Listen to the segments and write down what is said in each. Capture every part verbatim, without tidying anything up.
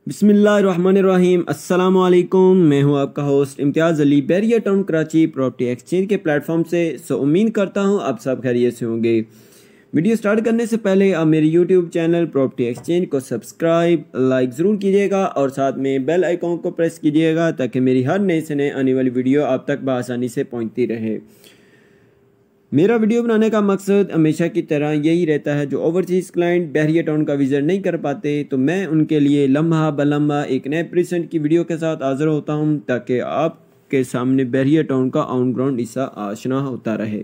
बिस्मिल्लाहिर्रहमानिर्रहीम अस्सलाम वालेकुम। मैं हूं आपका host Imtiaz Ali Bahria town Karachi property exchange के प्लेटफॉर्म से। सो उम्मीद करता हूं आप सब खैरियत से होंगे। वीडियो स्टार्ट करने से पहले आप मेरे यूट्यूब चैनल प्रॉपर्टी एक्सचेंज को सब्सक्राइब लाइक ज़रूर कीजिएगा और साथ में बेल आइकॉन को प्रेस कीजिएगा ताकि मेरी हर नए से नए आने वाली वीडियो आप तक बआसानी से पहुँचती रहे। मेरा वीडियो बनाने का मकसद हमेशा की तरह यही रहता है, जो ओवरसीज़ क्लाइंट बहरिया टाउन का विज़िट नहीं कर पाते तो मैं उनके लिए लम्हा बलम्हा एक नए प्रेजेंट की वीडियो के साथ हाज़िर होता हूं ताकि आपके सामने बहरिया टाउन का ऑन ग्राउंड हिस्सा आशना होता रहे।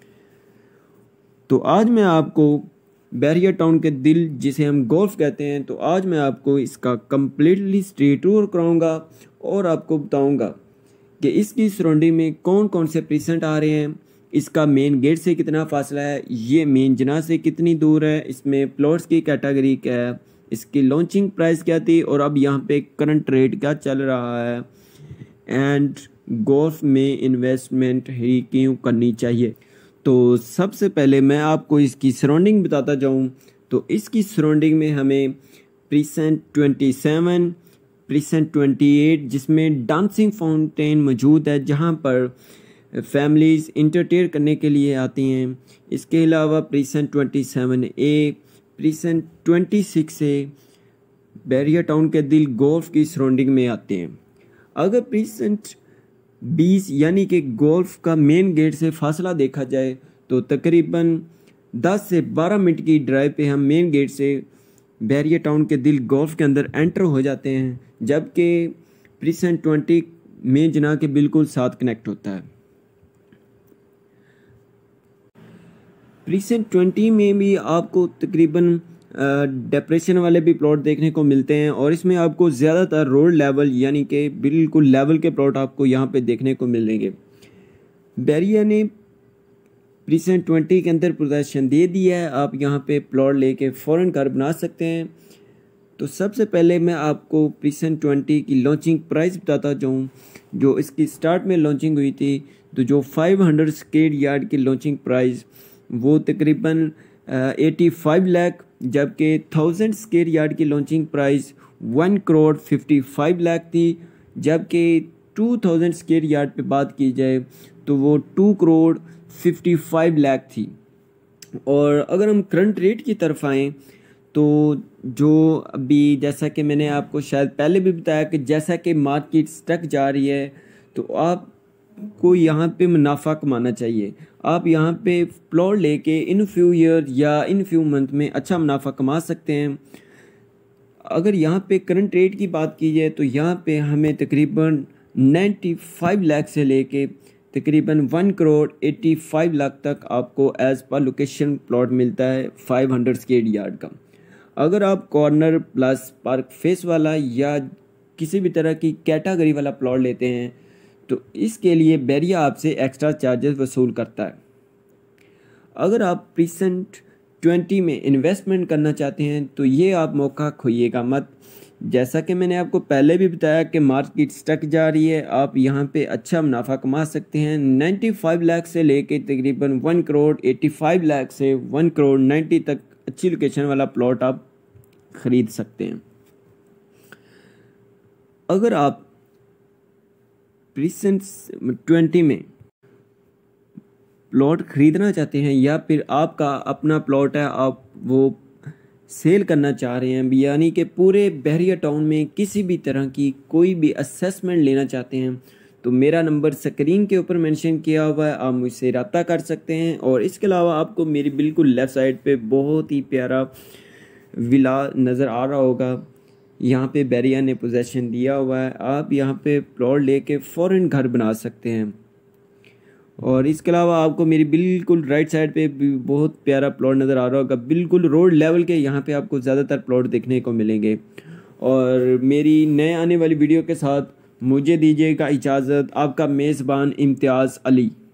तो आज मैं आपको बहरिया टाउन के दिल जिसे हम गोल्फ कहते हैं, तो आज मैं आपको इसका कम्प्लीटली स्ट्रीट टूर कराऊँगा और आपको बताऊँगा कि इसकी सराउंडिंग में कौन कौन से प्रेजेंट आ रहे हैं, इसका मेन गेट से कितना फासला है, ये मेन जना से कितनी दूर है, इसमें प्लॉट्स की कैटेगरी क्या है, इसकी लॉन्चिंग प्राइस क्या थी और अब यहाँ पे करंट रेट क्या चल रहा है, एंड गोल्फ में इन्वेस्टमेंट ही क्यों करनी चाहिए। तो सबसे पहले मैं आपको इसकी सराउंडिंग बताता जाऊँ तो इसकी सराउंडिंग में हमें precinct twenty seven precinct twenty eight जिसमें डांसिंग फाउंटेन मौजूद है जहाँ पर फैमिलीज़ इंटरटेन करने के लिए आती हैं। इसके अलावा precinct twenty seven A precinct twenty six A Bahria town के दिल गोल्फ की सराउंडिंग में आते हैं। अगर प्रीसेंट बीस यानी कि गोल्फ का मेन गेट से फासला देखा जाए तो तकरीबन दस से बारह मिनट की ड्राइव पे हम मेन गेट से बहरिया टाउन के दिल गोल्फ के अंदर एंटर हो जाते हैं, जबकि प्रीसेंट ट्वेंटी मेन जना के बिल्कुल साथ कनेक्ट होता है। प्रीसेंट ट्वेंटी में भी आपको तकरीबन डिप्रेशन वाले भी प्लॉट देखने को मिलते हैं और इसमें आपको ज़्यादातर रोड लेवल यानी कि बिल्कुल लेवल के प्लॉट आपको यहाँ पे देखने को मिलेंगे। बहरिया ने प्रीसेंट ट्वेंटी के अंदर पोजीशन दे दिया है, आप यहाँ पे प्लॉट लेके फ़ौरन घर बना सकते हैं। तो सबसे पहले मैं आपको प्रीसेंट ट्वेंटी की लॉन्चिंग प्राइस बताता जाऊँ। जो इसकी स्टार्ट में लॉन्चिंग हुई थी तो जो फाइव हंड्रेड स्क्वायर यार्ड की लॉन्चिंग प्राइस वो तकरीबन एटी फाइव लाख, जबकि थाउजेंड स्क्वायर यार्ड की launching price one crore fifty five lakh थी, जबकि टू थाउजेंड स्क्वायर यार्ड पे बात की जाए तो वो two crore fifty five lakh थी। और अगर हम करंट रेट की तरफ आएँ तो जो अभी जैसा कि मैंने आपको शायद पहले भी बताया कि जैसा कि मार्केट स्टक जा रही है तो आप को यहाँ पे मुनाफा कमाना चाहिए। आप यहाँ पे प्लॉट लेके इन फ्यू ईयर या इन फ्यू मंथ में अच्छा मुनाफा कमा सकते हैं। अगर यहाँ पे करंट रेट की बात की जाए तो यहाँ पे हमें तकरीबन नाइन्टी फाइव लाख से लेके तकरीबन one crore eighty five lakh तक आपको एज पर लोकेशन प्लॉट मिलता है फाइव हंड्रेड स्क्वायर यार्ड का। अगर आप कॉर्नर प्लस पार्क फेस वाला या किसी भी तरह की कैटेगरी वाला प्लॉट लेते हैं तो इसके लिए बहरिया आपसे एक्स्ट्रा चार्जेस वसूल करता है। अगर आप प्रीसेंट ट्वेंटी में इन्वेस्टमेंट करना चाहते हैं तो ये आप मौका खोइएगा मत। जैसा कि मैंने आपको पहले भी बताया कि मार्केट स्टक जा रही है, आप यहाँ पे अच्छा मुनाफा कमा सकते हैं। नाइन्टी फाइव लाख से लेके तकरीबन one crore eighty five lakh से वन करोड़ नाइन्टी तक अच्छी लोकेशन वाला प्लॉट आप ख़रीद सकते हैं। अगर आप प्रीसेंट ट्वेंटी में प्लॉट ख़रीदना चाहते हैं या फिर आपका अपना प्लॉट है आप वो सेल करना चाह रहे हैं, यानी कि पूरे बहरिया टाउन में किसी भी तरह की कोई भी असेसमेंट लेना चाहते हैं, तो मेरा नंबर स्क्रीन के ऊपर मेंशन किया हुआ है, आप मुझसे रब्ता कर सकते हैं। और इसके अलावा आपको मेरी बिल्कुल लेफ़्ट साइड पे बहुत ही प्यारा विला नज़र आ रहा होगा, यहाँ पे बहरिया ने पोजीशन दिया हुआ है, आप यहाँ पे प्लॉट लेके फ़ौरन घर बना सकते हैं। और इसके अलावा आपको मेरी बिल्कुल राइट साइड पे भी बहुत प्यारा प्लॉट नज़र आ रहा होगा, बिल्कुल रोड लेवल के यहाँ पे आपको ज़्यादातर प्लॉट देखने को मिलेंगे। और मेरी नए आने वाली वीडियो के साथ मुझे दीजिएगा इजाज़त। आपका मेज़बान इम्तियाज़ अली।